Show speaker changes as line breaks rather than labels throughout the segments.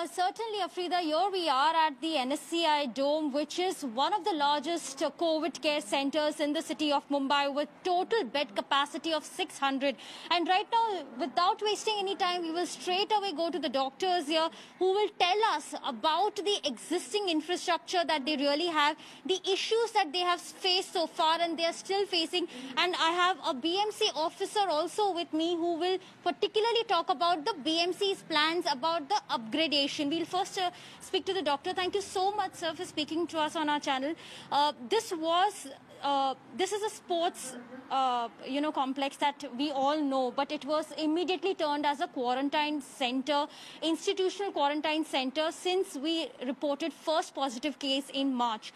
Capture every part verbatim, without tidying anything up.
Uh, certainly, Afrida, here we are at the N S C I Dome, which is one of the largest uh, COVID care centers in the city of Mumbai with total bed capacity of six hundred. And right now, without wasting any time, we will straight away go to the doctors here who will tell us about the existing infrastructure that they really have, the issues that they have faced so far and they are still facing. And I have a B M C officer also with me who will particularly talk about the B M C's plans about the upgradation. We'll first uh, speak to the doctor. Thank you so much, sir, for speaking to us on our channel. Uh, this was, uh, this is a sports, uh, you know, complex that we all know, but it was immediately turned as a quarantine center, institutional quarantine center, since we reported first positive case in March.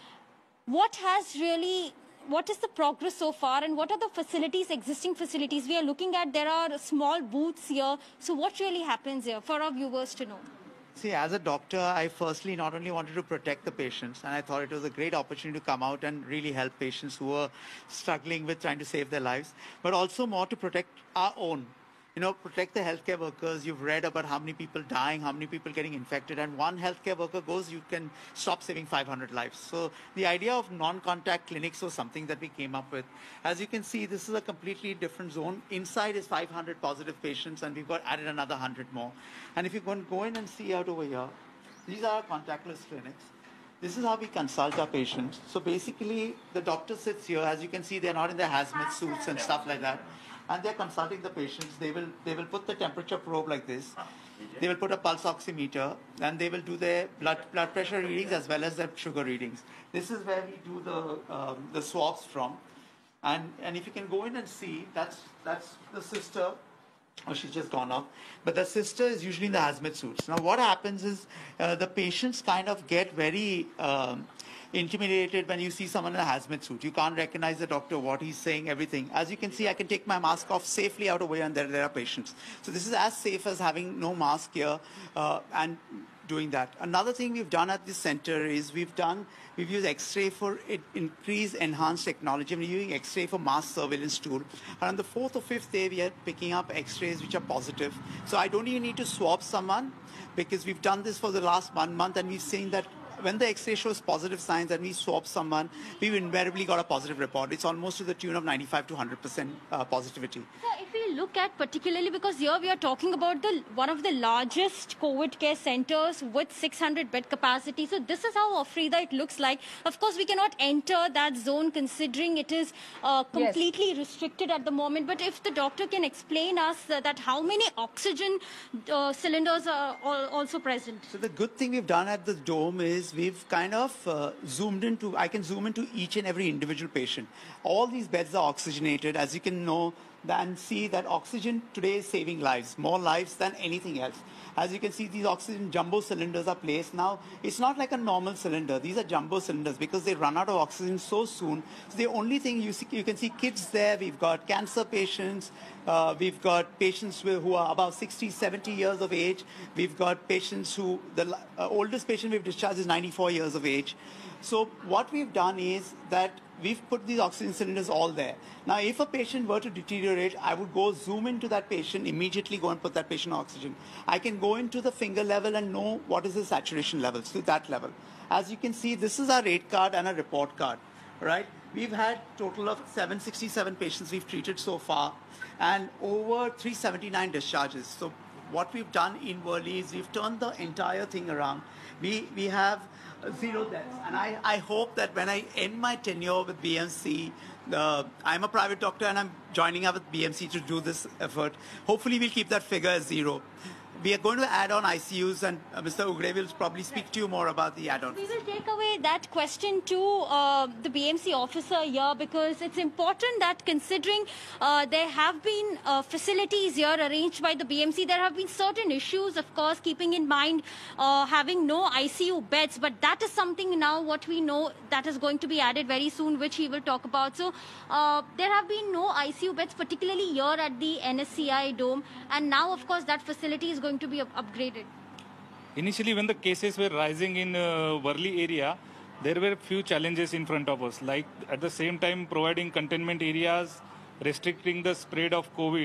What has really What is the progress so far, and what are the facilities, existing facilities? We are looking at, there are small booths here. So what really happens here for our viewers to know?
See, as a doctor, I firstly not only wanted to protect the patients, and I thought it was a great opportunity to come out and really help patients who are struggling with trying to save their lives, but also more to protect our own. You know, protect the healthcare workers. You've read about how many people dying, how many people getting infected, and one healthcare worker goes, you can stop saving five hundred lives. So the idea of non-contact clinics was something that we came up with. As you can see, this is a completely different zone. Inside is five hundred positive patients, and we've got added another one hundred more. And if you can go in and see out over here, these are our contactless clinics. This is how we consult our patients. So basically, the doctor sits here. As you can see, they're not in their hazmat suits and stuff like that. And they're consulting the patients. They will they will put the temperature probe like this. They will put a pulse oximeter, and they will do their blood blood pressure readings as well as their sugar readings. This is where we do the um, the swabs from. And and if you can go in and see, that's that's the sister. Oh, she's just gone off. But the sister is usually in the hazmat suits. Now, what happens is uh, the patients kind of get very um, intimidated when you see someone in a hazmat suit. You can't recognize the doctor, what he's saying, everything. As you can see, I can take my mask off safely out of the way, and there, there are patients. So this is as safe as having no mask here uh, and doing that. Another thing we've done at this center is we've done, we've used X-ray for it, increased enhanced technology. We're using X-ray for mass surveillance tool. And on the fourth or fifth day, we are picking up X-rays which are positive. So I don't even need to swab someone, because we've done this for the last one month, and we've seen that when the X-ray shows positive signs and we swab someone, we've invariably got a positive report. It's almost to the tune of ninety-five to one hundred percent uh, positivity.
So if we look at particularly, because here we are talking about the one of the largest COVID care centers with six hundred bed capacity. So this is how, Afrida, it looks like. Of course, we cannot enter that zone considering it is uh, completely yes. restricted at the moment. But if the doctor can explain us uh, that how many oxygen uh, cylinders are also present.
So the good thing we've done at the Dome is we've kind of uh, zoomed into, I can zoom into each and every individual patient. All these beds are oxygenated, as you can know, and see that oxygen today is saving lives, more lives than anything else. As you can see, these oxygen jumbo cylinders are placed. Now, it's not like a normal cylinder. These are jumbo cylinders because they run out of oxygen so soon. So the only thing you see, you can see kids there. We've got cancer patients. Uh, we've got patients who are about sixty, seventy years of age. We've got patients who, the uh, oldest patient we've discharged is ninety-four years of age. So what we've done is that we've put these oxygen cylinders all there. Now, if a patient were to deteriorate, I would go zoom into that patient, immediately go and put that patient on oxygen. I can go into the finger level and know what is the saturation levels to that level. As you can see, this is our rate card and a report card, right? We've had total of seven hundred sixty-seven patients we've treated so far, and over three hundred seventy-nine discharges. So what we've done inwardly is we've turned the entire thing around. We, we have zero deaths. And I, I hope that when I end my tenure with B M C, uh, I'm a private doctor and I'm joining up with B M C to do this effort. Hopefully we'll keep that figure as zero. We are going to add on I C Us, and uh, Mister Ugre will probably speak to you more about the add-ons.
We will take away that question to uh, the B M C officer here, because it's important that considering uh, there have been uh, facilities here arranged by the B M C, there have been certain issues, of course, keeping in mind uh, having no I C U beds. But that is something now what we know that is going to be added very soon, which he will talk about. So uh, there have been no I C U beds, particularly here at the N S C I Dome. And now, of course, that facility is going to be up upgraded.
Initially, when the cases were rising in uh, Worli area, there were few challenges in front of us, like at the same time providing containment areas, restricting the spread of COVID.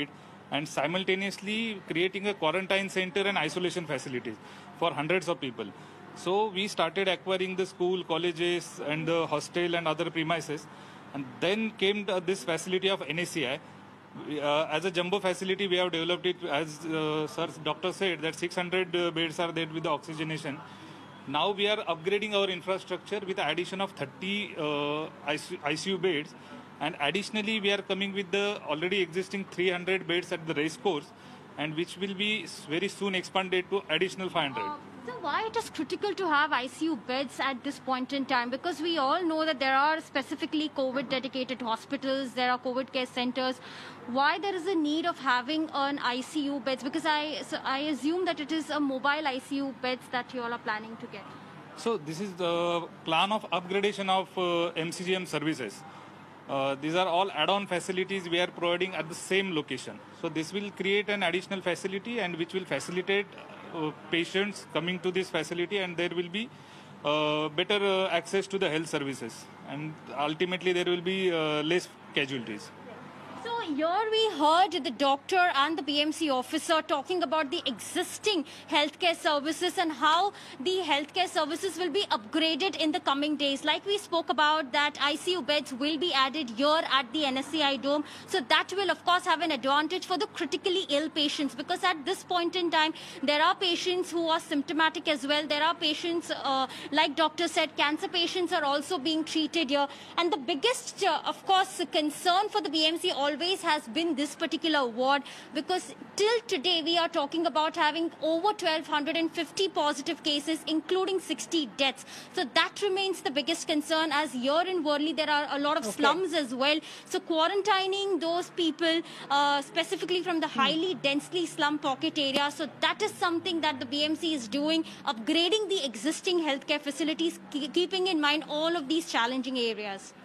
and simultaneously creating a quarantine center and isolation facilities for hundreds of people. So we started acquiring the school, colleges, and the hostel and other premises. And then came the, this facility of N S C I. Uh, as a jumbo facility, we have developed it, as uh, sir, doctor said, that six hundred uh, beds are there with the oxygenation. Now we are upgrading our infrastructure with the addition of thirty uh, I C U beds. And additionally, we are coming with the already existing three hundred beds at the race course, and which will be very soon expanded to additional five hundred.
Uh, so why it is critical to have I C U beds at this point in time? Because we all know that there are specifically COVID dedicated hospitals, there are COVID care centers. Why there is a need of having an I C U beds? Because I, so I assume that it is a mobile I C U beds that you all are planning to get.
So this is the plan of upgradation of uh, M C G M services. Uh, these are all add-on facilities we are providing at the same location. So this will create an additional facility and which will facilitate uh, patients coming to this facility, and there will be uh, better uh, access to the health services, and ultimately there will be uh, less casualties.
So here we heard the doctor and the B M C officer talking about the existing healthcare services and how the healthcare services will be upgraded in the coming days. Like we spoke about, that I C U beds will be added here at the N S C I Dome. So that will of course have an advantage for the critically ill patients, because at this point in time there are patients who are symptomatic as well. There are patients, uh, like doctor said, cancer patients are also being treated here. And the biggest uh, of course concern for the B M C always has been this particular ward, because till today we are talking about having over twelve fifty positive cases, including sixty deaths. So that remains the biggest concern, as here in Worli there are a lot of okay. slums as well. So quarantining those people uh, specifically from the highly hmm. densely slum pocket area. So that is something that the B M C is doing, upgrading the existing healthcare facilities, keeping in mind all of these challenging areas.